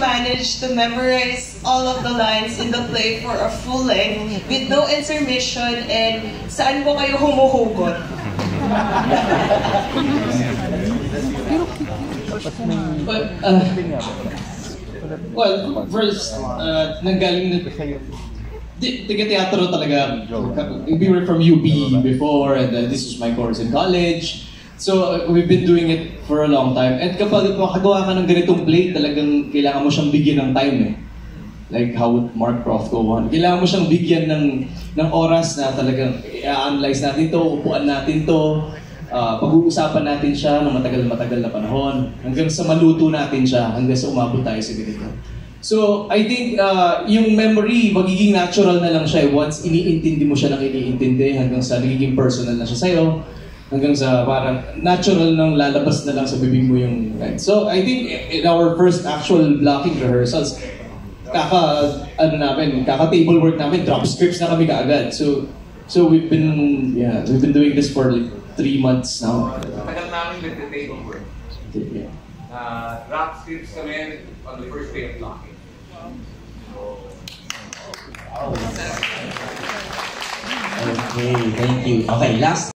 manage to memorize all of the lines in the play for a full length with no intermission, and saan po kayo humuhugot? Well, first, nanggaling na taga-teatro talaga. We were from UP before, and this was my course in college. So, we've been doing it for a long time. And kapag makagawa ka ng ganitong play, talagang kailangan mo siyang bigyan ng time eh. Like how Mark Rothko won. Kailangan mo siyang bigyan ng oras na talagang i-analyze natin to, upuan natin to, pag-uusapan natin siya ng matagal-matagal na panahon, hanggang sa maluto natin siya, hanggang sa umabot tayo sa ganito. So, I think yung memory, magiging natural na lang siya once iniintindi mo siya ng iniintindi, hanggang sa nagiging personal na siya sa'yo, hanggang sa parang natural nang lalabas na lang sa bibig mo yung line. So, I think in our first actual blocking rehearsals, kaka-table work namin, drop scripts na kami kaagad. So we've been doing this for like 3 months now. Tagal namin nag-table work. Yeah. Drop scripts kami on the first day of blocking. Okay, thank you. Okay, last